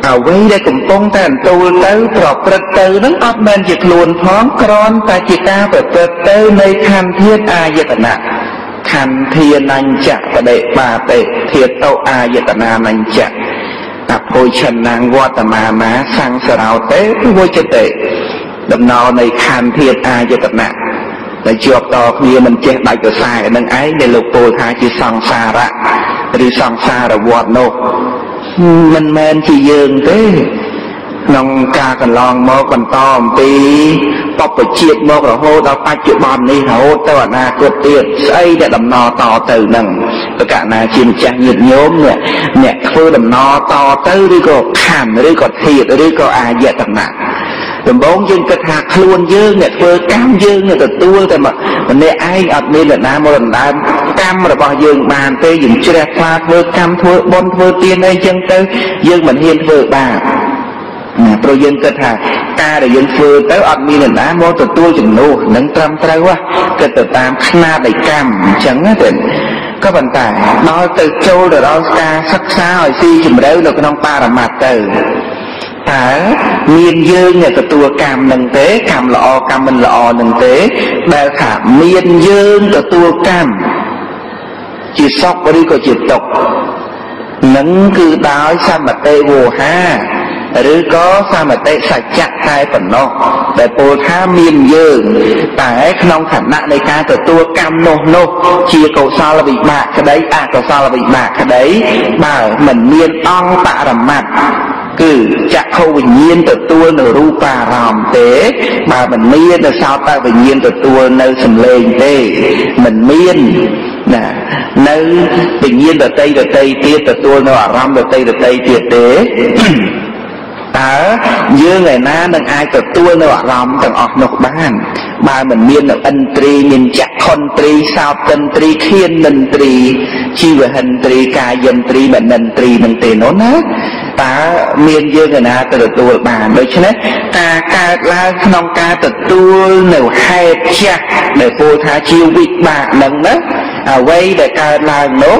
អ្វីដែលកំពុងតែអន្ទូលទៅប្រព្រឹត្តទៅនឹងអត់មែនជាខ្លួនផងគ្រាន់តែជាការប្រព្រឹត្តទៅនៃខន្ធធាតុអាយតនៈខន្ធានញ្ចៈបដិបាតិធាតុអាយតនានញ្ចៈអភោឆនាងវត្តមាមាសង្សារោតេវជតិដំណរនៃខន្ធាតុអាយតនៈដែលជាប់តគ្នាមិនចេះដាច់កសែនឹងឯងដែលលោកពោលថាជាសង្សារៈឬសង្សារវត្តនោះមិនមែនជាយើងទេក្នុងការកន្លងមកបន្តអំពីបព្វជិតមករហូតដល់បច្ចុប្បន្ននេះរហូតទៅអនាគតទៀតស្អីដែលដំណរតទៅនឹងប្រកាសណាជាម្ចាស់ញាតិញោមអ្នកធ្វើដំណរតទៅឬក៏ខណ្ឌឬក៏ធាតុឬក៏អាយតនៈដំបូងយើងគិតថាខ្លួនយើងអ្នកធ្វើកម្មយើងទទួលតែម្នាក់ឯងអត់មានអ្នកណាមកដណ្ដើមកម្មរបស់យើងបានទេយើងជ្រះថ្លាធ្វើកម្មធ្វើបុណ្យធ្វើទានអីចឹងទៅយើងមិនហ៊ានធ្វើបាបព្រោះយើងគិតថាការដែលយើងធ្វើទៅអត់មានអ្នកណាមកទទួលជំនួសនឹងត្រឹមត្រូវគិតទៅតាមຂ្នាតនៃកម្មអញ្ចឹងទេក៏ប៉ុន្តែដល់ទៅចូលទៅដល់ការសិក្សាឲ្យស៊ីជម្រៅនៅក្នុងបរមត្តទៅតើមានយើងអ្នកទទួលកម្មនឹងទេកម្មល្អកម្មមិនល្អនឹងទេដែលថាមានយើងទទួលកម្មជាសុខឬក៏ជាទុក្ខនឹងគឺដោយសមតិវោហាឬក៏សមតិសច្ចៈតែប៉ុណ្ណោះដែលពោលថាមានយើងតែក្នុងឋានៈនៃការទទួលកម្មនោះជាកុសលវិបាកក្តីអកុសលវិបាកក្តីបើមិនមានអង្គបរមត្តគឺចក្ខុវិញ្ញាណទទួលនៅរូបារម្មណ៍ទេបើមិនមាននៅសោតវិញ្ញាណទទួលនៅសម្លេងទេមិនមានណានៅវិញ្ញាណដតីទៀតទទួលនៅអារម្មណ៍ដតីទៀតទេតើយើងឯណានឹងអាចទទួលនៅអារម្មណ៍ទាំងអស់នោះបានបើមិនមាននៅឥន្ទ្រីមានចក្ខុន្ទ្រីសោតិន្ទ្រីឃានិន្ទ្រីជីវហិន្ទ្រីកាយិន្ទ្រីមនិន្ទ្រីនឹងទេនោះណាតើមានយើងឯណាទៅទទួលបានដូច្នេះការកើតឡើងក្នុងការទទួលនៅហេតុចាស់ដែលពោលថាជាវិបាកនឹងណាអ្វីដែលកើតឡើងនោះ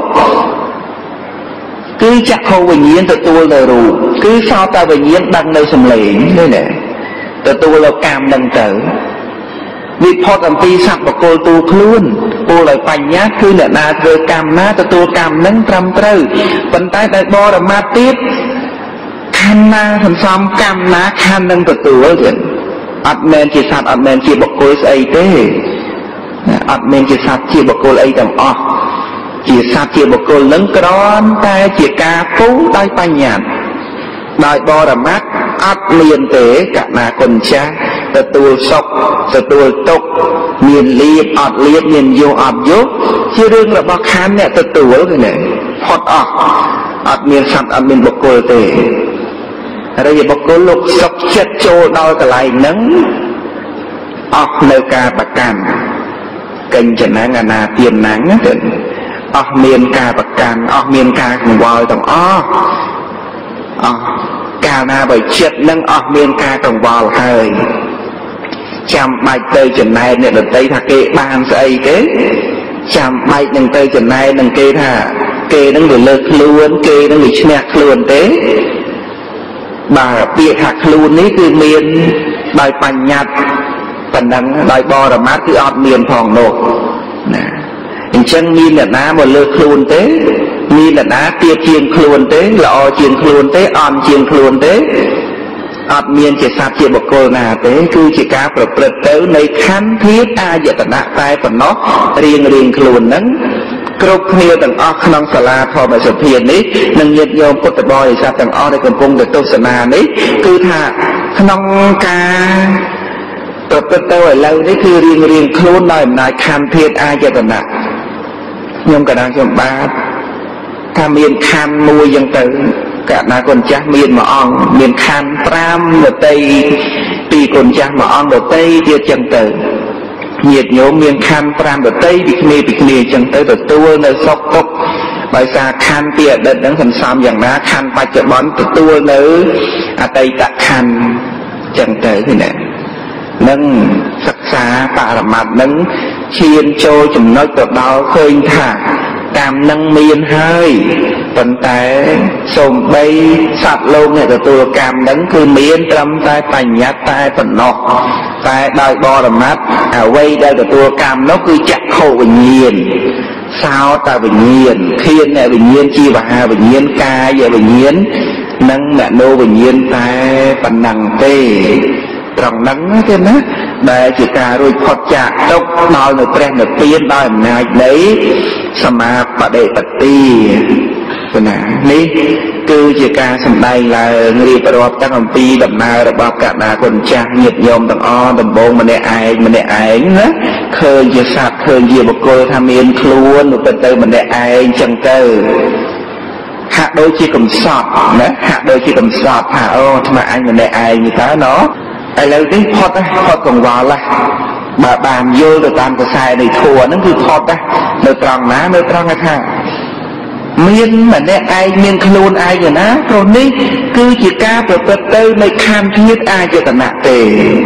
គឺចក្ខុវិញ្ញាណទទួលនៅរូបគឺសោតវិញ្ញាណដឹងនៅសម្លេងនេះទទួលនៅកម្មនឹងទៅវិផុតអំពីសត្វបកុលទូខ្លួនពោលឲ្យបញ្ញាគឺអ្នកណាធ្វើកម្មណាទទួលកម្មនឹងត្រឹមត្រូវប៉ុន្តែដោយបរមត្តទៀតខណ្ឌណាសន្សំកម្មណាខណ្ឌនឹងទទួលទៀតអត់មែនជាសត្វអត់មែនជាបកុលស្អីទេអត់មែនជាសត្វជាបកុលអីទាំងអស់ជាសត្វជាបុគ្គលនឹងគ្រាន់តែជាការពុះដោយបញ្ញត្តិដោយបរមត្តអត់មានទេកណាគុណចាស់ទទួលសុខទទួលទុក្ខមានលៀបអត់លៀបមានយោអត់យោជារឿងរបស់ខណ្ឌអ្នកទទួលទេផុតអស់អត់មានសត្វអត់មានបុគ្គលទេហើយបុគ្គលលោកសុខចិត្តចូលដល់កន្លែងហ្នឹងអស់នៅការប្រកាន់កិញ្ចនាងអនាទានណាំងទៅអស់មានការប្រកាន់អស់មានការកង្វល់ទាំងអស់កាលណាបើចិត្តនឹងអស់មានការកង្វល់ហើយចាំបាច់ទៅចំណែកអ្នកដទៃថាគេបានស្អីទេចាំបាច់នឹងទៅចំណែកនឹងគេថាគេនឹងវាលើកខ្លួនគេនឹងវាឈ្នះខ្លួនទេបើពាក្យថាខ្លួននេះគឺមានដោយបញ្ញត្តិប៉ុណ្ណឹងដោយបរមត្តគឺអត់មានផងនោះណាអញ្ចឹងមានអ្នកណាមកលើកខ្លួនទេមានអ្នកណាទៀបជាងខ្លួនទេល្អជាងខ្លួនទេអន់ជាងខ្លួនទេអត់មានជាសត្វជាបុគ្គលណាទេគឺជាការប្រព្រឹត្តទៅនៃខន្ធធាតុអាយតនៈតែប៉ុណ្ណោះរៀងខ្លួនហ្នឹងគ្រប់គ្នាទាំងអស់ក្នុងសាលាធម្មសភានេះនិងញាតិញោមពុទ្ធបរិស័ទទាំងអស់ដែលកំពុងទៅទស្សនានេះគឺថាក្នុងការប្រព្រឹត្តទៅឥឡូវនេះគឺរៀងខ្លួនដោយអំណាចខន្ធធាតុអាយតនៈខ្ញុំកណ្ដាលខ្ញុំបាទថាមានខណ្ឌមួយយ៉ាងទៅកណាគុណចាស់មានមួយអង្គមានខណ្ឌ5ដតីពីគុណចាស់មួយអង្គដតីទៀតចឹងទៅញាតិញោមមានខណ្ឌ5ដតីពីគ្នាចឹងទៅទទួលនៅសុខទុក្ខដោយសារខណ្ឌពីអតីតហ្នឹងសន្សំយ៉ាងណាខណ្ឌបច្ចុប្បន្នទទួលនៅអតីតខណ្ឌចឹងទៅឃើញទេនឹងសិក្សាបរមត្តនឹងឈានចូលចំណុចទៅដល់ឃើញថា cam nâng miên hơi tận tại sôm bay sạt lông này từ tua cam nâng cứ miên trầm tai bành nhát tai phần nọ tai đai bo đầm mắt quay đây từ tua cam nó cứ chặt khổ bình nhiên sao ta bình nhiên thiên này bình nhiên chi và hà bình nhiên ca giờ bình nhiên nâng mẹ nô bình nhiên tai phần nằng tê rồng nắng thế đó để chỉ cả rồi phật chạ đốc nói người quen người tiên nói này đấy sama bà đệ bạch ti cái này ní cứ chỉ cả sầm đây là người bà đọc trong lòng pi đầm na đầm bọc cả na con cha nhiệt nhôm đầm o đầm bông mình để ai nữa khơi chỉ sạt khơi gì một cô tham yên luôn một từ mình để ai chẳng cơ hạ đôi chi cầm sọt nữa hạ đôi chi cầm sọt hạ ô mà anh mình để ai như thế nó ai lấy cái phật còn vào là bà bàn vô rồi tam cái sai này thua nó cứ phật á nơi tròn ná nơi tròn ha miên mà nè ai miên khôn ai vậy ná rồi ní cứ chỉ ca bật tư này kham thiết ai cho tận nặng tề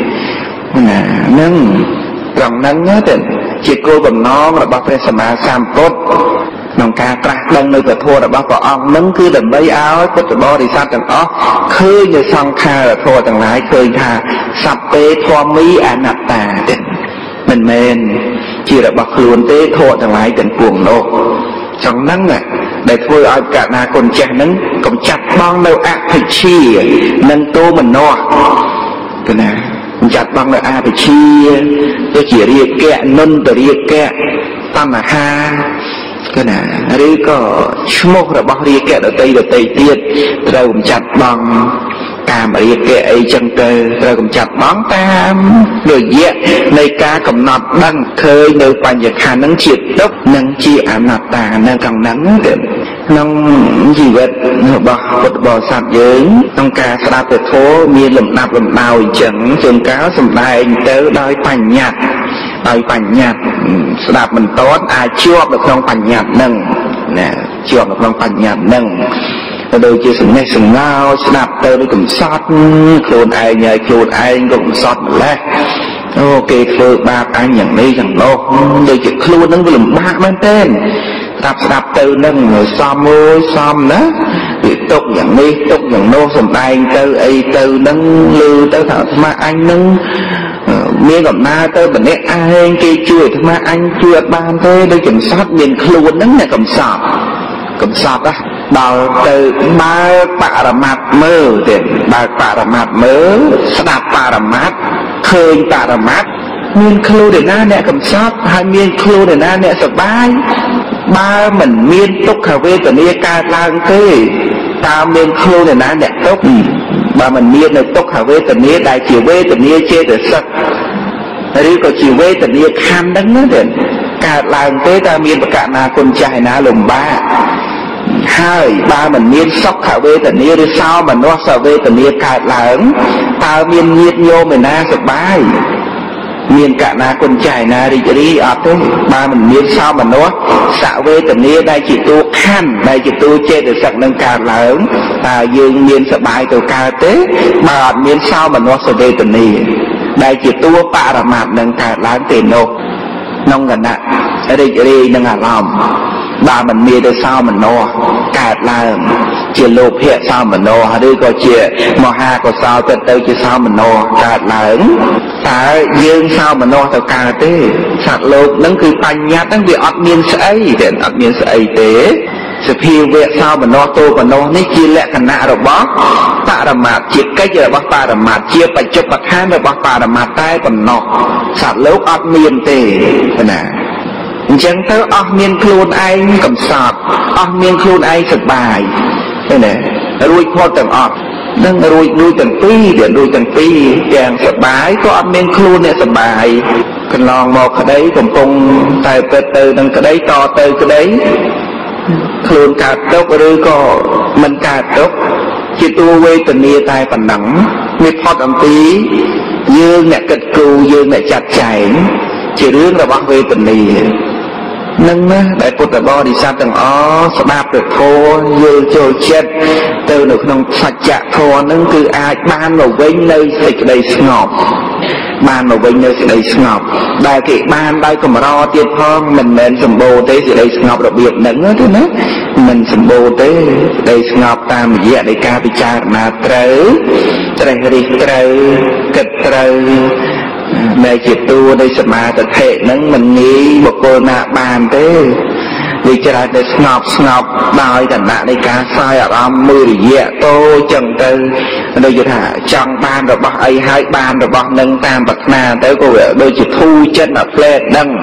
nâng tròn nâng nhớ tình chỉ cô bằng nó là bác phải sama sam cốt nông ca tra đông nơi thua là bác có ông nâng cứ đầm bay áo có thể bỏ đi sát chẳng ó khơi như song kha là thua chẳng lái khơi tha sắp tế thua mỹ ảnh nạp tà mình men chỉ là bác luôn tế thua chẳng lái chẳng cuồng nô trong nắng này để thôi ai cả na còn trẻ nâng còn chặt băng đâu ác phải chi nâng tô mình no cái này chặt băng đâu ác phải chi tôi chỉ riêng kẹ nâng tôi riêng kẹ tam là ha cái này rồi có một là băng riêng kẹ ở tây tiết rồi cũng chặt băng cam riêng kẹ ấy chân cơ rồi cũng chặt băng tam rồi dễ này ca cầm nọt đăng khơi nơi quan vật khả năng triệt đốc nâng chi ám nọt tà nâng càng nắng được nông gì vậy bò sạt dưới nông ca sạp về thố miên lầm đào chẳng trường cáo sầm đài tới đôi phành nhạt sạp mình tốt ai chưa được không phành nhạt nâng nè chưa được không phành nhạt nâng đôi chia sừng này sừng ngao sạp tới với cùng sót khuôn ai nhờ khuôn ai cũng sót lẽ ok khuôn ba anh nhận đi chẳng đâu đôi chỉ khuôn nó với lầm ba bên tên đạp từ nâng người xóm đó thì tục nhận đi tục nhận nô sầm tay từ ấy từ nâng lư tới thợ mà anh nâng miếng gặp na tới bệnh ấy ai kia chui mà anh chui ban thế đây kiểm soát miền luôn nâng này kiểm soát đó đào từ ba bạ là mặt mơ tiền ba bạ là mặt mơ đạp bạ là mát khơi bạ là mát miền khô để na nè kiểm soát hai miền khô để na nè sập bay ba mình miên túc khả về tận nia ca lang thế ta miên khô này ná đẹp túc ba mình miên được túc khả về tận nia đại chiều về tận nia chê được sắc rồi có chiều về tận nia kham đắng nó đến ca lang thế ta miên và cả na con trai ná lùm ba hai ba mình miên sóc khả về tận nia rồi sao mà nó sao về tận nia ca lang ta miên nhiệt nhô mình na sập bay miền cả na con trai na đi ở thế ba mình miền sao mà nó xạo về tận nia đây chỉ tu khăn đây chỉ tu chơi được sẵn nâng cả lớn ta dương miền sợ bài từ ca tế mà miền sao mà nó sẽ về tận nia đây chỉ tu bạ là mặt nâng cả lớn tiền nô nông gần nè đi nâng hà lòng ba mình miền được sao mình nó cả lớn chỉ lục hiện sao mình nó đi có chia mà ha có sao tận tới chỉ sao mình nó cả lớn ta dương sao mà no tao ca thế sạt lột nâng cứ bành nhát nâng bị ấp miên sấy để ấp miên sấy thế sự phiêu về sao mà no tô và no nấy chia lẹ khăn nạ rồi bó ta là mạt chia cái giờ bác ta là mạt chia bạch chụp bạch hai rồi bác ta là mạt tay còn nọ sạt lột ấp miên tề nè chẳng tới ấp miên khuôn anh cầm sọt ấp miên khuôn anh sạch bài thế nè rồi khoa tầng ấp nâng rồi đuôi tầng pi để đuôi tầng pi chàng sập bái có âm men khuôn nè sập bài cần lòn một cái đấy cùng cùng tài từ nâng cái đấy to từ cái đấy khuôn cạt tốc rồi có mình cạt tốc chỉ tu quê tình nia tai phần nắng miệt phật âm tí dương nè kịch cừu dương nè chặt chảy chỉ riêng là bác về tình nia nâng đại Phật là đi xa tầng ó đạp được thô như trôi chết từ được nông sạch chạ thô nâng cứ ai ban vào với nơi xịt đầy ngọt ban mà vinh nơi sự đầy ngọc đại kỵ ban đây cầm ro tiết phong mình nên sầm bồ tế sự đầy ngọc đặc biệt nắng thế nữa mình sầm bồ tế đầy ngọc ta mình dễ để ca bị cha mà trớ đi trớ kịch trớ này chỉ tu đây sầm mà tập thể nắng mình nghĩ một cô nạ bàn thế vì cho ra để ngọc đòi cảnh nạ đây ca sai ở âm mưa dễ tô chân tư đây giờ thả trong ban rồi bác ấy hai ban rồi bác nâng tam bậc na tới cô đôi chỉ thu chân ở phê đăng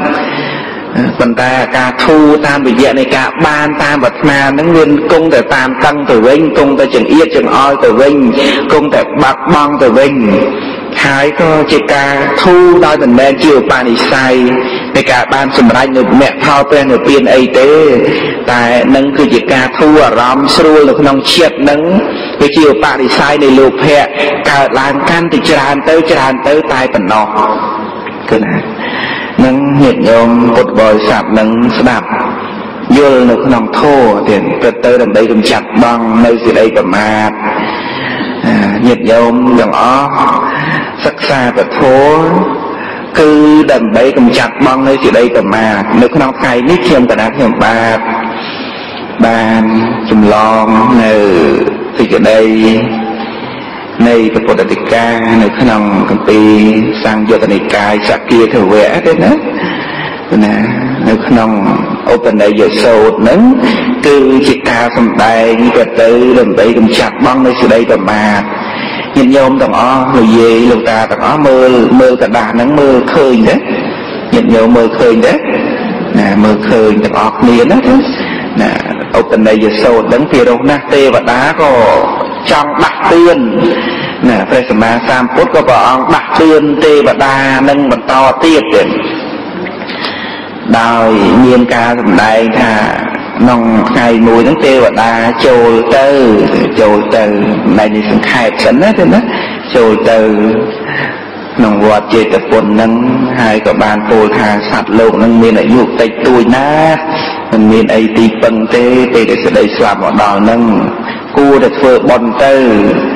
phần ta ca thu tam bị dễ này cả ban tam bậc na nó nguyên cung để tam tăng từ vinh cung để chừng yết chừng oi từ vinh cung để bạc băng từ vinh hai có chỉ ca thu đôi mình bên chiều bàn đi saiในการบ้านสมรายหนึ่งแม่เท่าเป็นหนึ่งเปลี่ยนไอเต้แต่นั่นคือจิตการทั่วรำสู้หรือน้องเชียดนั่งไปเกี่ยวปะดีไซน์ในลูกแพะการล้างกันติดจานเต้ตายเป็นนอกก็นะนั่งเหตุโยมกดบอยสับนั่งสนับโยนหนึ่งน้องโทเด่นเปิดเตอร์ดันใดกำจัดบังในสิ่งใดประมาทเหตุโยมอย่างอ๋อศักษาประโถคือดันใบกำจัดบังในสิ่งใดกับมาในขนมไก่นี่เทียมกระดาษเทียมบานจำลองในสิ่งใดในกระปุกติกาในขนมกัมปีสร้างโยตนิกายสักเกียร์เถวะด้วยนะในขนมโอปันไดเยโซดนั้นคือจิตตาสมบัยกระตือดันใบกำจัดบังในสิ่งใดกับมาnhìn nhôm tầng o người về lục ta tầng o mơ cả đà nắng mơ khơi đấy nhìn nhôm mơ khơi đấy nè mơ khơi tầng o liền đó chứ nè open đây giờ sâu đấng phía đâu na tê và đá có trong đặt tiên nè phải xem mà sam phút có bọn đặt tiên tê và đá nâng bằng to tiệt tiền đòi nhiên ca tầm đây thà nông ngày mùi nó tiêu và đa trồi từ này thì sẵn khai sẵn đó trồi từ nông vọt chê tập quần nâng hai có bàn phôi thà sạch lộ nâng miền ở dục tạch tùi ná miền ấy tì bần tê để sẽ đầy xoạp vào đỏ nâng cu để phơ bòn tư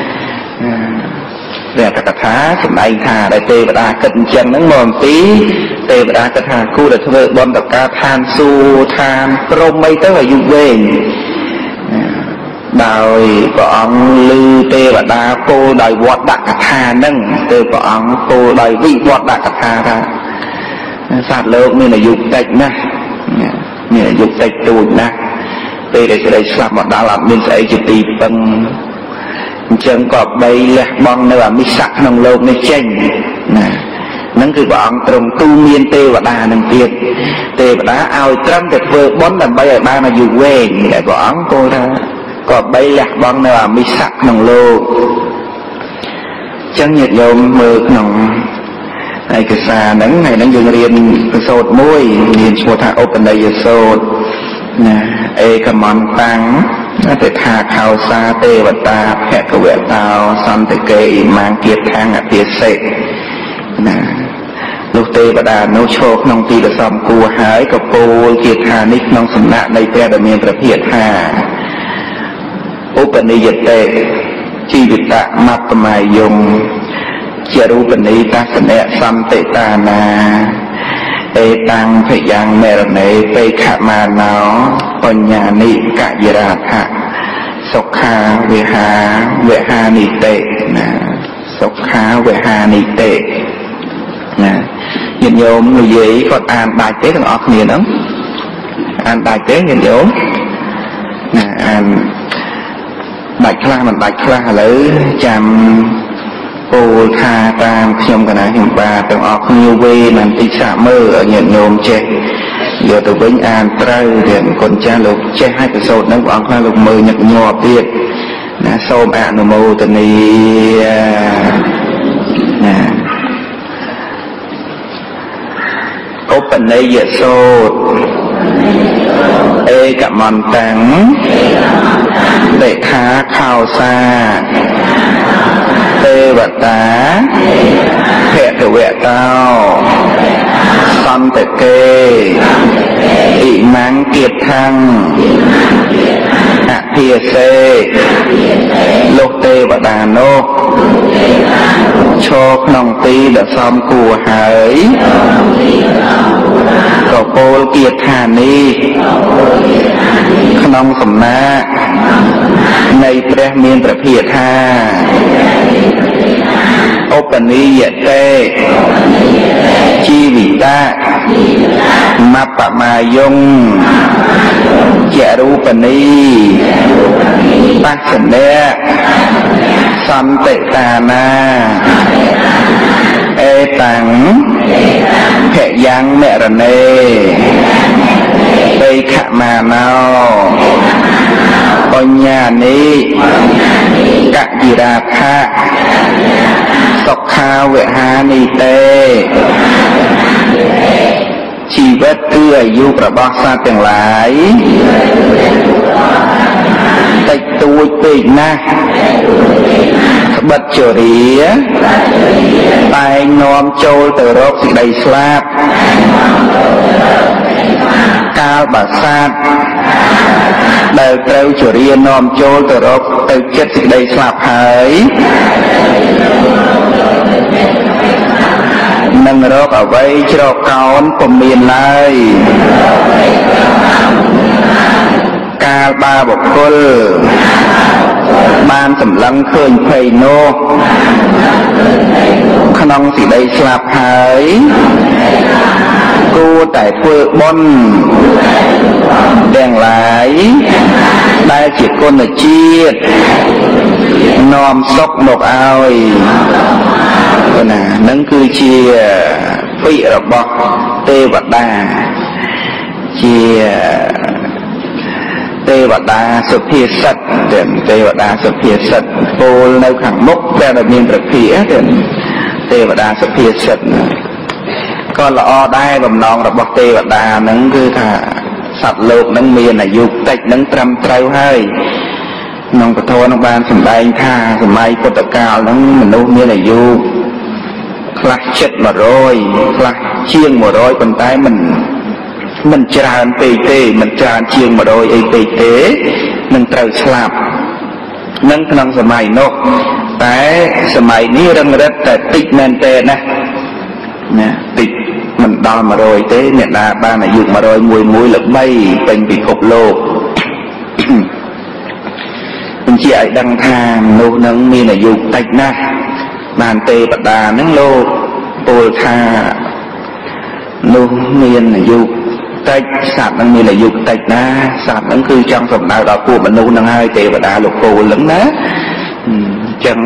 về cả thá sẵn anh thà đại tê và đa cận chân nâng mòn tí tê và đa cận thà cu để phơ bòn tập ca than su than rôm mây tới là dục về đòi có ông lư tê và đa cô đòi vọt đạc cả thà nâng tê có ông cô đòi vị vọt đạc cả thà ra sạt lỡ mình là dục tạch nè mình là dục tạch tùi nè tê để sẽ đầy xoạp bọn đá làm mình sẽ chỉ tì bằng chân có bay lẹ bong nơi mi sặc nông lô nơi chênh nè nângคือbọn trong tu miên tê và đà nâng tiệt tê và đá ao trâm thật vơ bón làm bay ở ba mà dù quê để bọn cô ra có bay lẹ bong nơi mi sặc nông lô chân nhiệt dồn mơ nông này cái xa nâng này nâng dừng riêng sốt môi nhìn số thả open day sốt nè ê cầm mòn tăngแต่ทาข่าวซาเตวตาแพทย์กเวตาวซัมเตเกยมังเกียรทางอภิเษกนะลูกเตวดาโนโชคน้องตีกระซอมกูหายกับปูเกียรทานิกน้องสำนักในแพทย์เมียนประเภทห้าอุปนิยเตชีวิตะมัตตมายงเจรูปนิตัสเนะซัมเตตานาเอตังพยังเมรเนเปขมานาปัญญานิกะยราภะสุขาเวหานิเตนะสุขาเวหานิเตนะยินโยมngười gì cóอ่านđại tế thằng ọt nhiều lắmอ่านđại tếยินโยมนะอ่านđạiคลามันđạiคลาหรือจำปูทาตามขยมกันนะขยมปลาต้องออกนิวเวมันติสาเมอร์เงียบโยมเจ๊เดี๋ยวตัวเป็นอ่านไตรเรียนคนจ้าลูกเจ๊ให้กระโดดนั่งออกมาลูกมือหยักหยอบเปียกนะโซมอ่านโมตนีนะโอปันเนยโซดเอกับมันตังเตะขาข่าวซาเตวตาเพทเวตาวซัมเตเกอิมังเกียรทังอภิเษกโลกเตวดาโนโชក្នុងទីដែលសមគួរហើយក៏ពោលគាថានេះក្នុងសំណាកនៃព្រះមានព្រះភិក្ខថាឧបនិយតេជីវិតាមបមាយងជារូបនីបស្សនៈសន្តិតានាអេតាំងភយ៉ាងមរណេបេខមាណោបញ្ញានិកយិរាភៈសុខាវិហានិតេជីវិតគឺអាយុរបស់សត្វទាំងឡាយតិចតួចពេកណាស់ក្បិតជរាតែងនាំចូលទៅរកសេចក្តីស្លាប់កាលបើសត្វដែលត្រូវជរានាំចូលទៅរកទៅចិត្តសេចក្តីស្លាប់ហើយនឹងរកអ្វីជ្រកកោនពុំមានឡើយកាលបើបុគ្គលបានសម្លឹងឃើញភ័យនោះក្នុងសេចក្តីស្លាប់ហើយគួរតែធ្វើបុណ្យទាំងឡាយដែលជាគុណជាតិនាំសុខមកឲ្យណានឹងគឺជាពាក្យរបស់ទេវតាជាទេវតាសុភាសិតទេវតាសុភាសិតពោលនៅខាងមុខព្រះដែលមានព្រះភិក្ខទេវតាសុភាសិតក៏ល្អដែរបំណងរបស់ទេវតាហ្នឹងគឺថាសត្វលោកហ្នឹងមានអាយុតិចហ្នឹងត្រឹមត្រូវហើយក្នុងពធនឹងបានសម្ដែងថាសម័យពុទ្ធកាលហ្នឹងមនុស្សមានអាយុខ្លះជិត100ខ្លះជាង100ប៉ុន្តែមិនច្រើនពេកទេមិនច្រើនជាង100អីពេកទេនឹងត្រូវស្លាប់នឹងក្នុងសម័យនោះតែសម័យនេះរឹងរិតតែតិចមែនទេណាតិចមិនដល់100ទេអ្នកណាបានអាយុ101ល្បីពេញពិភពលោកបញ្ជាឲ្យដឹងថាមនុស្សនឹងមានអាយុតិចណាស់បានទេវតានឹងលោកពោលថានោះមានអាយុតិចសត្វនឹងមានអាយុតិចណាសត្វនឹងគឺចង់សម្ដៅដល់ពួកមនុស្សនឹងហើយទេវតាលោកពោលហ្នឹងណាអញ្ចឹង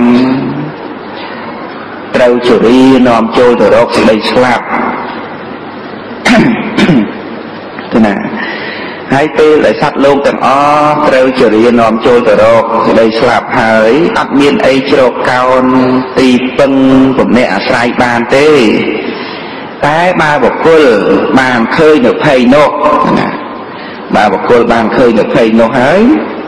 ត្រូវជរានាំចូលទៅរកសេចក្តីស្លាប់ទៅណាហើយពេលដែលសត្វលោកទាំងអស់ត្រូវជរានាំចូលទៅរកសេចក្តីស្លាប់ហើយអត់មានអីជ្រកកោនទីពឹងពំនាក់អាស្រ័យបានទេតែបើបុគ្គលបានឃើញនៅភ័យនោះណាបើបុគ្គលបានឃើញនៅភ័យនោះហើយ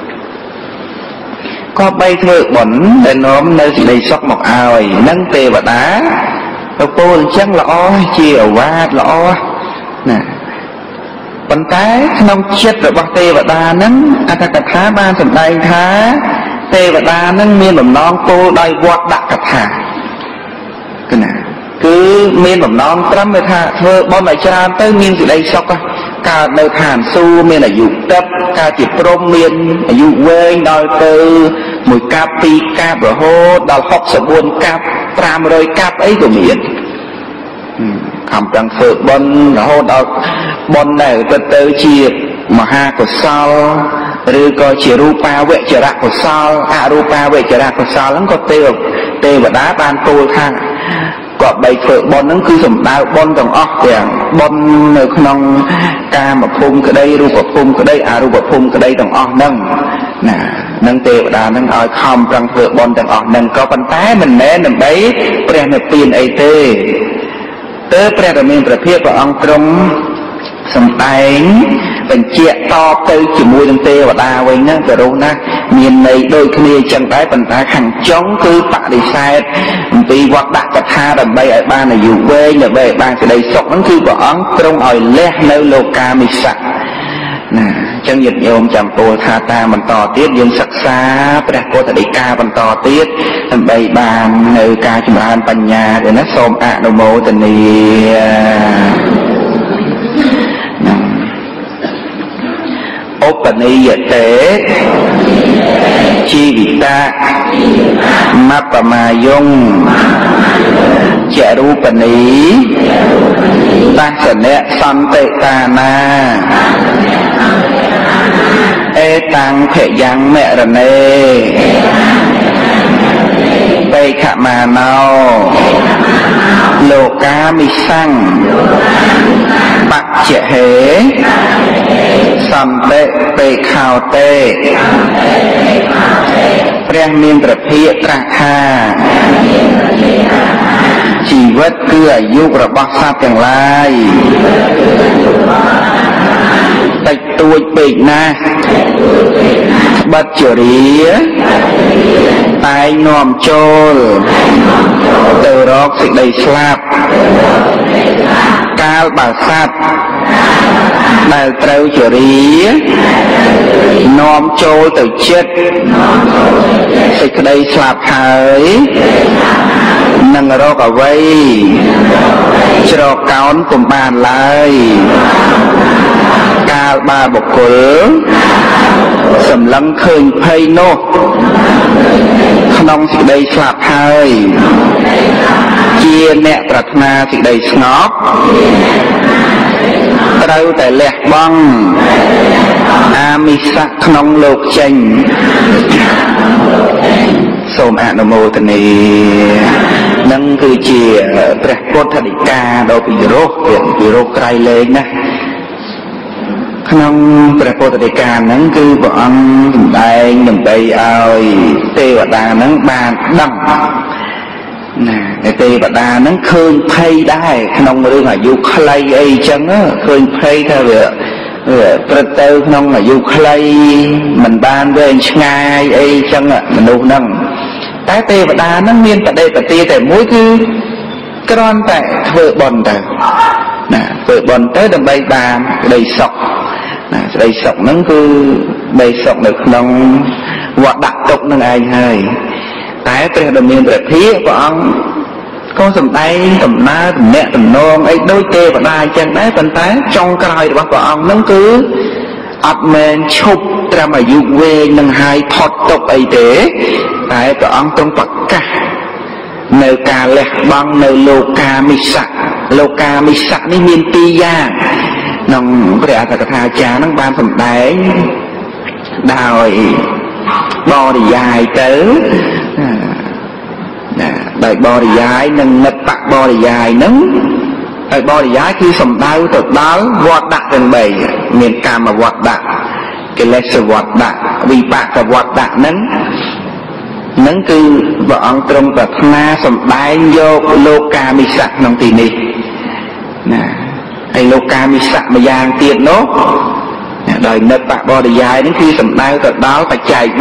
ក៏បីធ្វើបុណ្យដែលនាំនៅសេចក្តីសុខមកឲ្យនឹងទេវតាទៅពោលអញ្ចឹងល្អជាអវាទល្អណាប៉ុន្តែក្នុងចិត្តរបស់ទេវតានឹងអត្ថកថាបានសម្ដែងថាទេវតានឹងមានបំណងពោលដោយវត្តដាក់កថាណាគឺមានបំណងត្រឹមថាធ្វើបុណ្យឲ្យច្រើនទៅមានសេចក្តីសុខកើតនៅឋានសួគ៌មានអាយុតិបកើតជាព្រហ្មមានអាយុវែងដល់ទៅ1កាប់2កាប់រហូតដល់64កាប់500កាប់អីក៏មានខំប្រឹងធ្វើបុណ្យរហូតដល់បុណ្យដែលទៅជាមហាកុសលឬក៏ជារូបាវចរៈកុសលអរូបាវចរៈកុសលហ្នឹងក៏ទេវតាបានពោលថាក៏បីធ្វើបុណ្យហ្នឹងគឺសំដៅបុណ្យទាំងអស់ទាំងបុណ្យនៅក្នុងកាមភូមិក្តីរូបភូមិក្តីអរូបភូមិក្តីទាំងអស់ហ្នឹងណានឹងទេវតាហ្នឹងឲ្យខំប្រឹងធ្វើបុណ្យទាំងអស់ហ្នឹងក៏ប៉ុន្តែមិនមែនដើម្បីព្រះនិព្វានអីទេទើបព្រះរាមាព្រះភិក្ខព្រះអង្គទ្រង់សម្ដែងបញ្ជាក់តបទៅជាមួយនឹងទេវតាវិញហ្នឹងក៏រស់ណាស់មានន័យដូចគ្នាអញ្ចឹងដែរប៉ុន្តែខាងចុងគឺបដិសេធអំពីវត្តដាក់កថាដើម្បីឲ្យបានអាយុវែងដើម្បីឲ្យបានសេចក្តីសុខហ្នឹងគឺព្រះអង្គទ្រង់ឲ្យលះនៅលោកាមិសៈណាអញ្ចឹងញាតិញោមចាំពោលថាតាបន្តទៀតយើងសិក្សាព្រះពុទ្ធដីកាបន្តទៀតដើម្បីបាននៅការចម្រើនបញ្ញាទេណាសូមអនុមោទនាឧបនិយតេជីវិតាមបមាយងចរូបនីបស្សនៈសន្តិតានាអេតាំងភយ៉ាងមរណេបេខមាណោលោកាមិសੰបច្ចហេសន្តិបេខោតេព្រះមានព្រះភិក្ខត្រាស់ថាជីវិតគឺអាយុរបស់សត្វទាំងឡាយតិចតួចពេកណាស់ត្បិតជរាតែងនាំចូលទៅរកសេចក្តីស្លាប់កាលបើសត្វដែលត្រូវជរានាំចូលទៅចិត្តសេចក្តីស្លាប់ហើយនឹងរកអ្វីច្រកកោនពុំបានឡើយកាលបើបុគ្គលសម្លឹងឃើញភ័យនោះក្នុងសេចក្តីស្លាប់ហើយជាអ្នកប្រាថ្នាសេចក្តីស្ងប់ត្រូវតែលះបង់អាមិសៈក្នុងលោកចេញសូមអនុមោទនានឹងគឺជាព្រះពុទ្ធដីកាដ៏ពិរោះក្រៃលែងណាស់ក្នុងព្រះពុទ្ធដីកាហ្នឹងគឺព្រះអង្គសម្ដែងដើម្បីឲ្យទេវតាហ្នឹងបានដឹងណាទេវតាហ្នឹងឃើញភ័យដែរក្នុងរឿងអាយុខ្លីអីចឹងឃើញភ័យថាវាព្រឹកទៅក្នុងអាយុខ្លីមិនបានវែងឆ្ងាយអីចឹងមនុស្សហ្នឹងតែទេវតាហ្នឹងមានបដិបទាតែមួយគឺគ្រាន់តែធ្វើបុណ្យទៅណាធ្វើបុណ្យទៅដើម្បីបានក្តីសុខណាក្តីសុខហ្នឹងគឺក្តីសុខនៅក្នុងវត្តដាក់ទុកនឹងឯងហើយតែព្រះដ៏មានព្រះភិក្ខព្រះអង្គក៏សម្ដែងដំណើរទំនាក់ទំនងអីដូចទេវតាអញ្ចឹងដែរប៉ុន្តែចុងក្រោយរបស់ព្រះអង្គហ្នឹងគឺអត់មែនឈប់ត្រឹមអាយុវែងនឹងហើយផុតទុកអីទេតែព្រះអង្គទ្រង់ប្រកាសនៅការលះបង់នៅលោកាមិសៈនេះមានពីរយ៉ាងក្នុងព្រះអត្ថកថាចារ្យហ្នឹងបានសម្ដែងដោយបរិយាយទៅដោយបរិយាយនិងនិត្តបរិយាយហ្នឹងហើយបរិយាយគឺសំដៅទៅដល់វត្តដាក់ទាំង3មានកាមវត្តដាក់កិលេសវត្តដាក់វិបាកវត្តដាក់ហ្នឹងគឺព្រះអង្គទ្រង់ប្រាថ្នាសម្ដែងយកលោកាមិសៈក្នុងទីនេះណាហើយលោកាមិសៈម្យ៉ាងទៀតនោះដោយនិត្តបរិយាយនេះគឺសំដៅទៅដល់បច្ច័យ4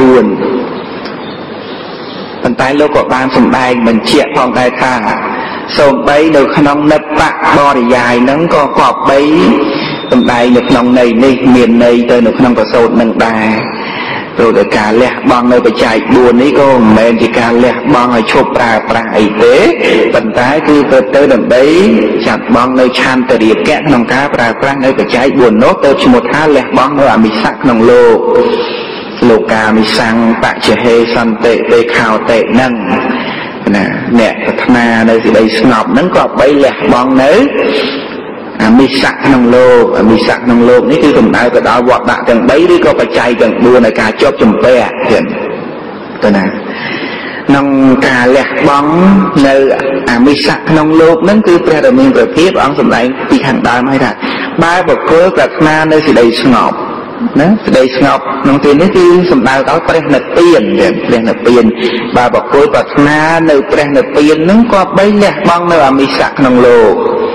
ប៉ុន្តែលោកក៏បានសម្ដែងបញ្ជាក់ផងដែរថាសូម្បីនៅក្នុងនិត្តបរិយាយហ្នឹងក៏គប្បីសម្ដែងនៅក្នុងន័យនេះមានន័យទៅនៅក្នុងប្រសូតនឹងដែរព្រោះតែការលះបង់នៅបច្ច័យ4នេះក៏មិនមែនជាការលះបង់ឲ្យឈប់ប្រើប្រាស់អីទេប៉ុន្តែគឺទៅដើម្បីចាត់បង់នៅឆន្ទរាគៈក្នុងការប្រើប្រាស់នៅបច្ច័យ4នោះទៅឈ្មោះថាលះបង់នៅអមិសៈក្នុងលោកាមិសੰបច្ចហេសន្តិបេខោតេនឹងណាអ្នកប្រាថ្នានៅសេចក្តីស្ងប់ហ្នឹងក៏បីលះបង់នៅអមិសៈក្នុងលោកនេះគឺសំដៅទៅដល់វត្តដាក់ទាំង3ឬក៏បច្ច័យទាំង4នៃការជាប់ជំពាក់ទៀតទៅណាក្នុងការលះបង់នៅអមិសៈក្នុងលោកហ្នឹងគឺព្រះដ៏មានព្រះភិក្ខព្រះអង្គសម្ដែងពីខាងដើមហើយថាបើបុគ្គលប្រាថ្នានៅសេចក្តីស្ងប់ណាសេចក្តីស្ងប់ក្នុងទីនេះគឺសំដៅដល់ព្រះនិព្វានព្រះនិព្វានបើបុគ្គលប្រាថ្នានៅព្រះនិព្វានហ្នឹងក៏បីលះបង់នៅអមិសៈក្នុងលោក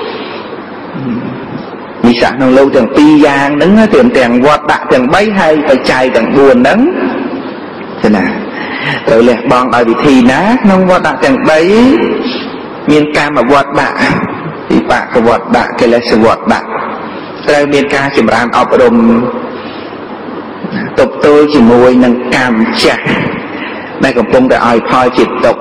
មិសៈក្នុងលោកទាំង2យ៉ាងហ្នឹងទាំងវត្តដាក់ទាំង3ហើយបច្ច័យទាំង4ហ្នឹងទេណាត្រូវលះបង់ដោយវិធីណាក្នុងវត្តដាក់ទាំង3មានកាមវត្តដាក់វិបាកវត្តដាក់កិលេសវត្តដាក់ត្រូវមានការចម្រើនអប់រំ tục tôi chỉ mùi nâng cam chặt đây còn bông để ai phoi chỉ tục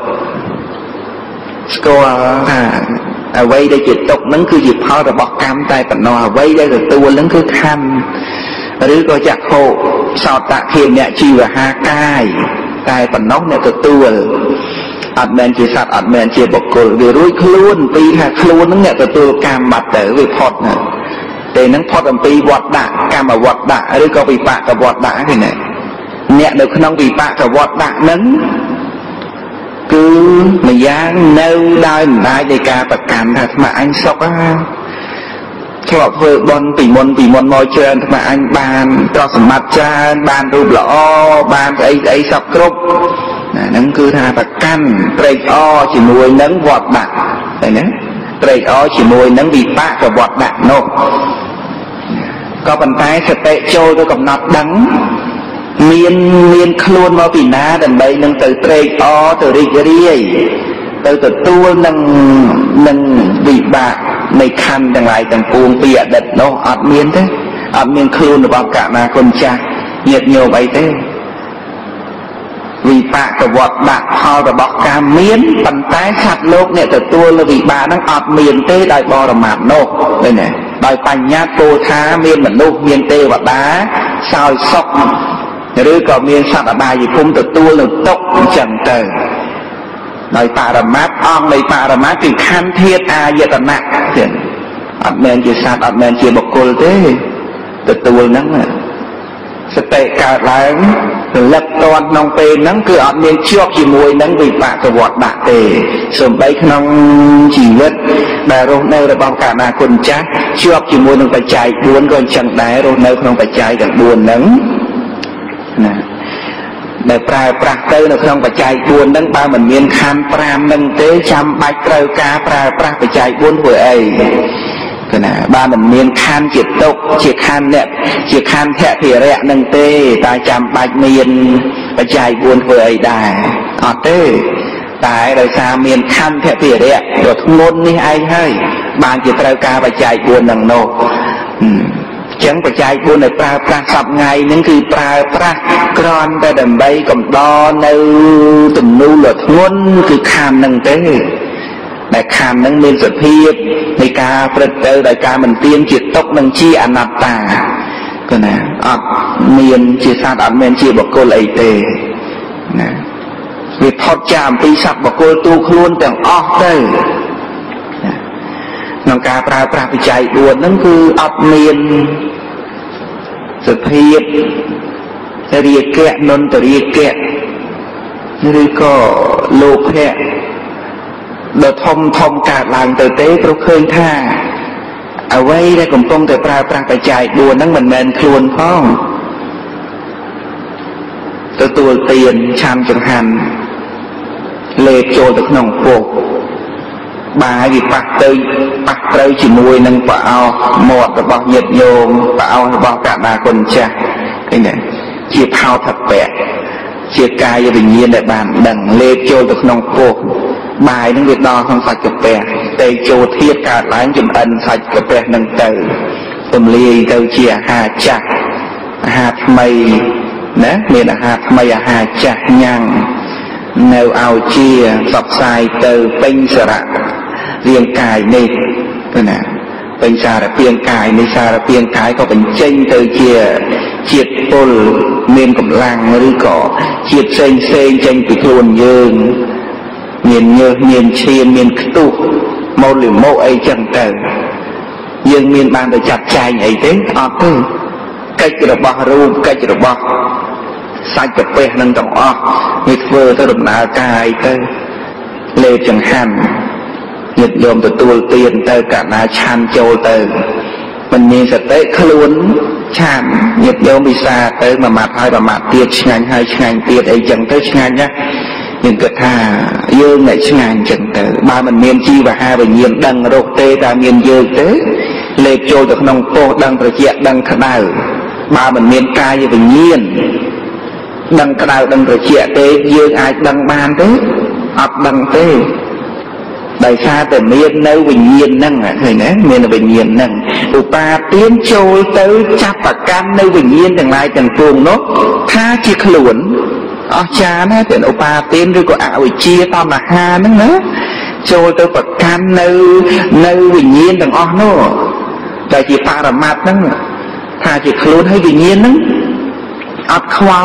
cô à vây đây chỉ tục nâng cứ dịp phoi rồi bọc cam tay còn nó vây đây rồi tua nâng cứ khăn rồi có chặt hộ sao tạ khiên nhẹ chi và ha cai tay còn nóc nè từ tua ọt men chỉ sạch ọt men chỉ bọc cổ vì rối khluôn pi ha khluôn nâng nhẹ từ tua cam mặt tới vì phọt nè để nâng phọt làm pi vọt đạ cam mà vọt đạ rồi có bị bạ cả vọt đạ thế này nhẹ được không bị bạ cả vọt đạ nâng cứ mà dáng nâu đai để ca bạc cam thật mà anh sốc á cho vợ bon bị môn môi chơi mà anh bàn cho sầm mặt cha bàn rụp lọ bàn ấy sọc cướp nâng cứ tha bạc cam trai o chỉ nuôi nâng vọt đạn đấy nhé trai o chỉ nuôi nâng bị bạ cả vọt đạn nộp có bàn tay sẽ tệ trôi tôi còn nọt đắng miên khluôn vào vì ná đần bay nâng từ trai o từ đi từ tua nâng bị bạในคันต่างหลายต่างปวงเปียดเด็ดเนาะอัดเมียนเต้อัดเมียนครูนบอกกะนาคนจ้าเหยียดโยไปเต้วีปะกับวัดดักพอกับบอกการเมียนปันท้ายสัตว์โลกเนี่ยแต่ตัวเราวีปะนั่งอัดเมียนเต้ได้บอระมาดโนกเลยเนี่ยได้ปัญญาโตท้าเมียนเหมือนลูกเมียนเต้วัดดาซอยซอกหรือก็เมียนสัตว์อบายอยู่พุ่มแต่ตัวเราตกจังเตอในปารมัตอ้องในปารมัตคือขั้นเทศอายตนะเห็นอัดแมนจีสัตว์อัดแมนจีบกลเต้แต่ตัวนั้นสเตะการล้างเล็บตอนน้องเป็นนั้นคืออัดแมนเชือกจีมวยนั้นวิปากกวดดะเตส่วนไปขนมจีวิตแต่โรคเนอร์ระบำการนาคนจ้าเชือกจีมวยน้องไปใจบ้วนก็จังได้โรคเนอร์ขนมไปใจกันบ้วนนั้นนะในปลายปลาเตยในขนมปัจจัยบุญนั้นบ้าเหมือนเมียนคันปรามนังเตยจำใบเกลือกาปลาปัจจัยบุญหัวเอ๋ก็นะบ้าเหมือนเมียนคันจิตตกจิตคันเนี่ยจิตคันแทะเพียระนังเตยตาจำใบเมียนปัจจัยบุญหัวเอ๋ได้อ๋อเตยตายโดยสาเมียนคันแทะเพียระโดดงนนี่ไอ้ให้บางจิตเกลือกาปัจจัยบุญนังโนchẳng phải chạy buôn này pra sập ngày những khi pra con ta đầm bay cầm đo nâu từng nu lợt ngôn cứ kham năng tế đại kham năng miên sập hiệp đại ca phật tử đại ca mình tiên triệt tốc năng chi anh nạp tà cái này miên chỉ sát anh miên chỉ bọc cô lấy tề nè việc thọt chạm pi sập bọc cô tu luôn từng óc đâyน้องกาปราไปใจด่วนนั่นคืออัดเมียนสเพียบเรียกแกะนนตเรียกแกะหรือก็โลภะเดาทอมกาดลางเตเต้เราเคยท่าเอาไว้ได้กลมปงแต่ปราไปใจด่วนนั่งมันแมนคลวนพ้องตัวเตียนชามจังหันเลโจตะขนมโปกบาวิปักเตยchỉ nuôi nâng bảo một là bao nhiệt nhôm bảo bao cả ba con cha cái này chia thao thật bẹt chia cài cho bình nhiên đại bản đằng lê trôi được nông cô bài những việc đo không sạch cặp bẹt tây trôi thiết cả lái chùm ân sạch cặp bẹt nâng từ tùm ly tàu chia hà chặt hạt mây nè miền là hạt mây hà chặt nhang nêu ao chia sọc xài từ bên sạ riêng cài này cái này bên xa là riêng cài này xa là riêng cài có bên trên từ chia chiết pol miền cầm langឬក៏chiết sen trên bị luôn dương miền chiên miền tu màu liều màu ấy chẳng từ dương miền ban được chặt chai ấy thế tư cách rồi bỏ ru cách rồi bỏ sai cặp bè nâng tổng nghịch vừa tôi đụng nào cài tới lê chẳng hàn nhiệt dồn từ tuột tiền tới cả na chan châu tới mình nhìn sẽ tới khluôn chan nhiệt dồn bị xa tới mà mặt hai tiệt hai ngành tiệt ấy chẳng tới ngành nhá nhưng cái thà dương này ngành chẳng tới ba mình miền chi và hai bình nhiên đằng rốt tê ta miền dương tới lê châu được nông tô đằng rồi chuyện đằng khả nào ba mình miền ca như bình nhiên đằng khả nào đằng rồi chuyện tê dương ai đằng ban thế ập đằng tê đại xa từ miền nơi bình nhiên năng thầy nè miền bình nhiên năng upa tiến trôi tới chắp và can nơi bình nhiên thằng lại thằng cuồng nó tha chia khluẩn cha nó thì upa tiến rồi có ảo chia to mà ha nó nữa trôi tới và can nơi bình nhiên thằng nó đại chỉ paramat nó tha chia khluẩn hay bình nhiên nó ắt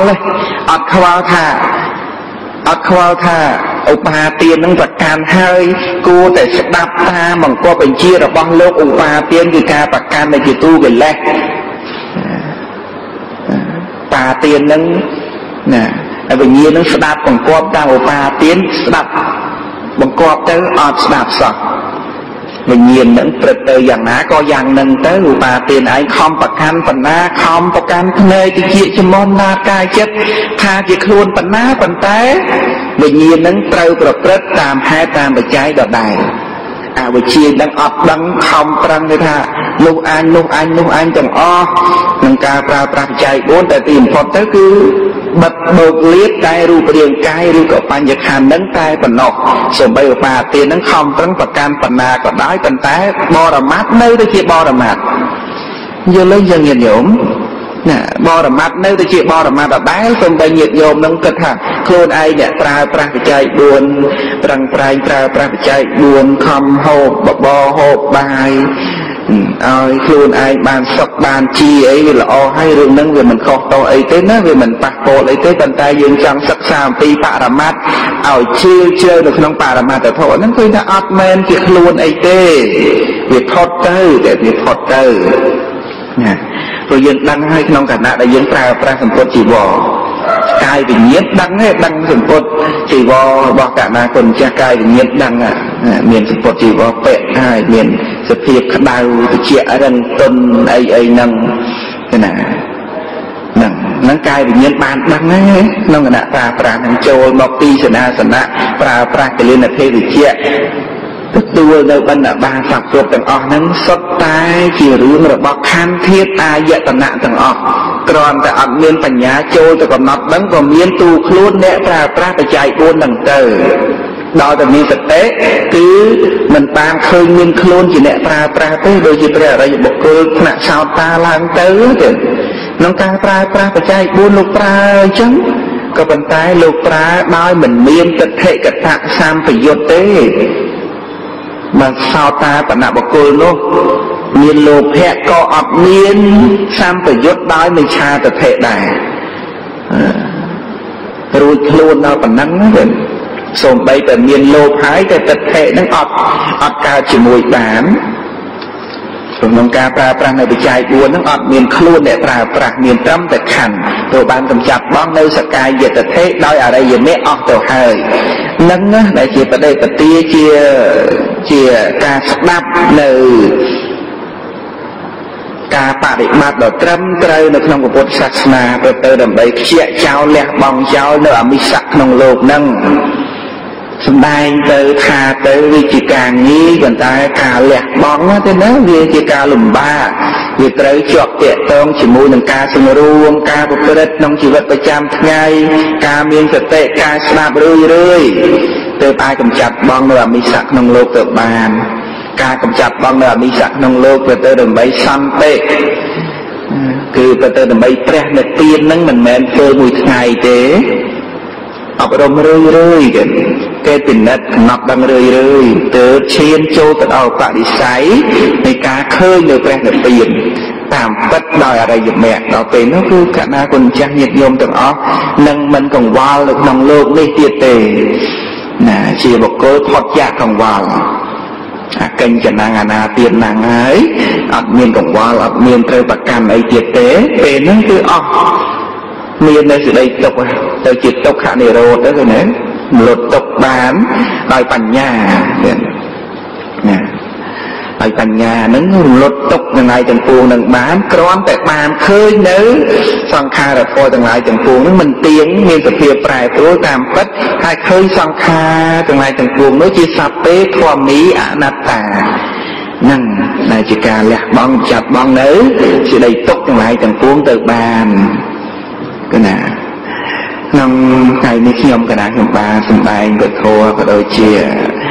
khoa tha upa tiên năng vật can hơi cô để sẽ đáp ta bằng qua bệnh chia rồi băng lô upa tiên thì ca vật can này chỉ tu về lẹ pa tiên năng nè bệnh nhiên năng sẽ đáp bằng qua ta upa tiên đáp bằng qua tới đáp sọ bệnh nhiên năng trật từ dạng ná có dạng năng tới upa tiên ấy không vật can phần na không vật can nơi thì chia cho môn na cai chất tha chỉ luôn phần na phần té bệnh nhiên năng trâuประตามhai tam bạch trái đợt này bệnh chia đang ấp đang không trăng người ta lúc anh chẳng nâng ca pra chạy bốn tại tìm phật tới cứ bật bột liếp tay ru riêng cái ru có pan nhật hàn nâng tay phần nọ rồi bây giờ bà tiền nâng không trăng và can phần na còn đói phần té bo là mát nơi tới chia bo là mát giờ lấy dân nhiệt nhổm nè bo là mát nơi tới chia bo là mát là đáy xong bây nhiệt nhổm nâng cực hả khôn ai nè pra chạy buồn trăng pra chạy buồn không hộp bo hộp bàiខ្លួនឯងបានសុខបានជាអីវាល្អហើយរឿងហ្នឹងវាមិនខុសតអីទេណាវាមិនប៉ះពាល់អីទេប៉ុន្តែយើងចង់សិក្សាអំពីបរមត្តឲ្យជឿជឿនៅក្នុងបរមត្តធម៌ហ្នឹងឃើញថាអត់មែនជាខ្លួនអីទេវាផុតទៅតែវាផុតទៅណាព្រោះយើងដឹងហើយក្នុងគណៈដែលយើងប្រើប្រាស់សម្ពុតជីវរកាយវិញ្ញាណដឹងសម្ពុតជីវររបស់កណាគុណចាស់កាយវិញ្ញាណដឹងមានសម្ពុតជីវរពាក់ហើយមានសភាពក្តៅត្រជាក់រឹងទន់អីហ្នឹងណាហ្នឹងកាយវិញ្ញាណបានដឹងហើយក្នុងគណៈប្រើប្រាស់នឹងចូលមកពីសេនាសនៈប្រើប្រាស់កលិនភេទវិជ្ជាទទួលនៅបណ្ឌបាសព្វគ្រប់ទាំងអស់ហ្នឹងសុទ្ធតែជារឿងរបស់ខណ្ឌធាតុអាយតនៈទាំងអស់គ្រាន់តែអត់មានបញ្ញាចូលទៅកំណត់ដឹងក៏មានទូខ្លួនអ្នកប្រើប្រាស់បច្ច័យ4ហ្នឹងទៅដល់តែមានសតិគឺមិនបានឃើញមានខ្លួនជាអ្នកប្រើប្រាស់ទេដូចជាព្រះអរិយបុគ្គលថ្នាក់សោតាឡើងទៅទេក្នុងការប្រើប្រាស់បច្ច័យ4លោកប្រើអញ្ចឹងក៏ប៉ុន្តែលោកប្រើដោយមិនមានទិដ្ឋិកតៈសម្បយុទ្ធទេបើសោតាបណៈបុគ្គលនោះមានលោភៈក៏អត់មានសម្បយុទ្ធដោយមិច្ឆាទិដ្ឋិដែររួចខ្លួនដល់ប៉ុណ្ណឹងទេសូម្បីតែមានលោភហើយតែទិដ្ឋិនឹងអត់កើតជាមួយបានក្នុងការប្រើប្រាស់នៅបច្ច័យ4ហ្នឹងអត់មានខ្លួនអ្នកប្រើប្រាស់មានត្រឹមតែខណ្ឌព្រោះបានកំចាត់បងនៅសកាយទិដ្ឋិដោយអរិយមគ្គអស់ទៅហើយនឹងដែលជាបដិបទាជាការស្ដាប់នៅការបដិបត្តិដ៏ត្រឹមត្រូវនៅក្នុងពុទ្ធសាសនាទៅដើម្បីខ្ជាក់ចោលលះបង់ចោលនៅអមិស្សៈក្នុងលោកហ្នឹងសម្ដែងទៅថាទៅវាជាការងាយប៉ុន្តែការលះបង់ទៅណាវាជាការលំបាកវាត្រូវជាប់ទាក់ទងជាមួយនឹងការសម្រួមការប្រព្រឹត្តក្នុងជីវិតប្រចាំថ្ងៃការមានសតិការស្ដាប់រឿយទៅអាចកម្ចាត់បងនៅអមិស្សៈក្នុងលោកទៅបានការកម្ចាត់បងនៅអមិស្សៈក្នុងលោកទៅដើម្បីសន្តិគឺទៅដើម្បីព្រះនិព្វានហ្នឹងមិនមែនធ្វើមួយថ្ងៃទេអប់រំរឿយគេពិនិត្យកំណត់ដឹងរឿយទើបឈានចូលទៅដល់បរិស័យនៃការឃើញនៅព្រះនិព្វានតាមពិតដោយអរិយមគ្គដល់ពេលនោះគឺកណាគុណចាស់ញាតិញោមទាំងអស់នឹងមិនកង្វល់នៅក្នុងលោកនេះទៀតទេណាជាបុគ្គលផុតចាកកង្វល់អាកិញ្ចនាងអាណាទៀតណាស់ហើយអត់មានកង្វល់អត់មានត្រូវប្រកាន់អីទៀតទេពេលហ្នឹងគឺអស់មាននៅសេចក្តីទុក្ខទៅជាទុក្ខនិរោធទៅណាលុតទុក្ខបានដោយបញ្ញាណាហើយបញ្ញាហ្នឹងរលត់ទុក្ខទាំងឡាយទាំងពួងនឹងបានគ្រាន់តែបានឃើញនៅសង្ខារធម៌ទាំងឡាយទាំងពួងហ្នឹងមិនទៀងមានសភាពប្រែប្រួលតាមពិតហើយឃើញសង្ខារទាំងឡាយទាំងពួងនោះជាសព្វេធម្មីអនត្តាហ្នឹងដែលជាការលះបង់ចាត់បង់នៅសេចក្តីទុក្ខទាំងឡាយទាំងពួងទៅបានគណៈក្នុងថ្ងៃនេះខ្ញុំគណៈខ្ញុំបានសម្ដែងពធក៏ដូចជា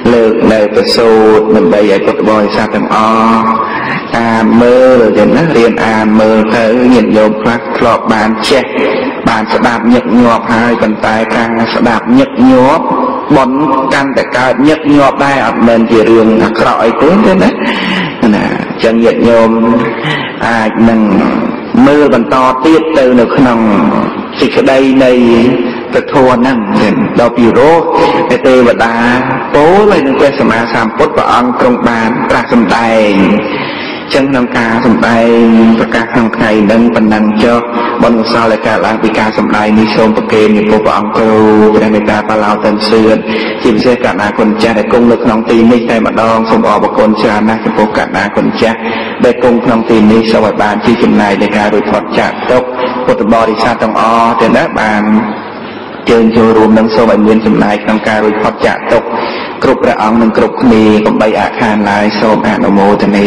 លើកនៅប្រសូតដើម្បីឲ្យពុទ្ធបរិស័ទទាំងអស់អានមើលចឹងណារៀនអានមើលទៅញាតិញោមខ្លះធ្លាប់បានចេះបានស្ដាប់ញឹកញាប់ហើយប៉ុន្តែការស្ដាប់ញឹកញាប់បនកាន់តែកើតញឹកញាប់ដែរអត់មែនជារឿងអាក្រក់អីទេណាចឹងញាតិញោមអាចនឹងមើលបន្តទៀតទៅនៅក្នុងសេចក្តីនៃពធហ្នឹងដល់ពីរោទេវតាពោលហើយនឹងព្រះសម្មាសម្ពុទ្ធព្រះអង្គទ្រង់បានត្រាស់សម្ដែងចឹងក្នុងការសម្ដែងប្រកាសក្នុងថ្ងៃនឹងបណ្ដឹងចុះបុណ្យកុសលដែលកើតឡើងពីការសម្ដែងនេះសូមប្រគេនចំពោះព្រះអង្គគ្រូព្រះមេត្តាបាឡោតនសឿនជាពិសេសកណ្ដាគុណចាស់ដែលគង់នៅក្នុងទីនេះតែម្ដងសូមអរគុណច្រើនណាស់ចំពោះកណ្ដាគុណចាស់ដែលគង់ក្នុងទីនេះសូមឲ្យបានជាចំណាយនៃការរួចផុតចាកទុក្ខពុទ្ធបរិស័ទទាំងអស់ទាំងដែលបានជើញចូលរួមនឹងសូមឲ្យមានចំណាយក្នុងការរួចផុតចាកទុក្ខគ្រប់ព្រះអង្គនិងគ្រប់គ្នាកុំបីអាខានឡើយសូមអនុមោទនា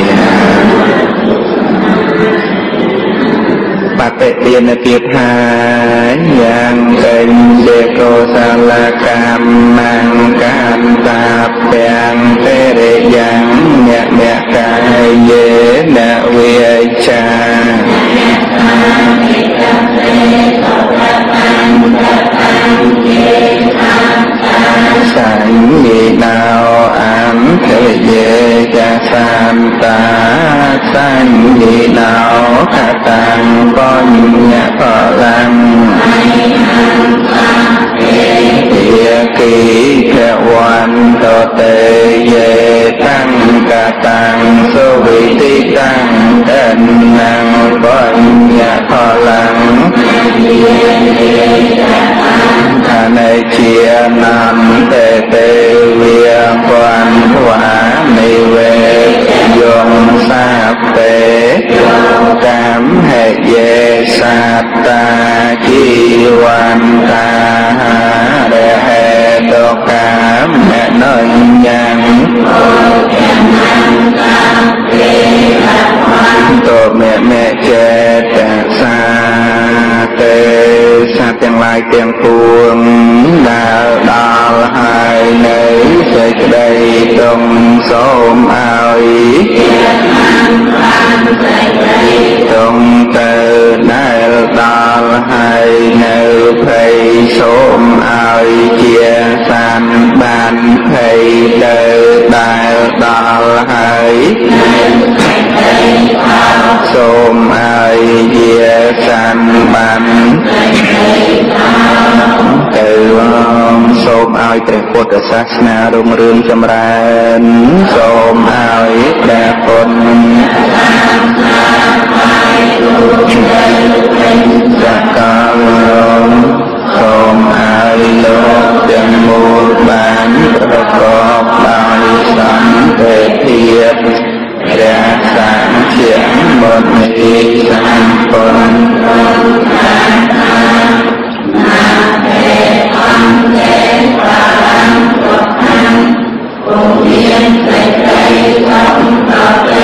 បតិទានគិថាយ៉ាងកិញ្ចេកោសាលកម្មកានតាទាំងទេរិយ៉ាងអ្នកកាយេនវិចាសញ្ញេណោអន្តរយេចាសានតាសញ្ញេណោកតាំបញ្ញបលាំយាគិភវន្តតេយេតាំងកតាំងសុវិតិតាំងតនាងបញ្ញបលាំអនេជានាមទេវិវន្តវានិវេយងសាពេកម្មហេយេសត្តាជីវន្តារហេតុកម្មណញ្ញំតមេចេតសាទេសត្វទាំងឡាយទាំងពួងដែលដល់ហើយនៅសេចក្តីទុំសូមឲ្យទុំទៅដែលដល់ហើយនៅភ័យសូមឲ្យជាសានបានភ័យទៅដែលដល់ហើយសូមឲ្យជាសានបានទៅសូមឲ្យព្រះពុទ្ធសាសនារុងរឿងចម្រើនសូមឲ្យព្រះពុទ្ធសកលសូមឲ្យលោកទាំងមូលបានប្រកបដោយសន្តិភាពព្រះសង្ឃមុនីសម្ពុទ្ធ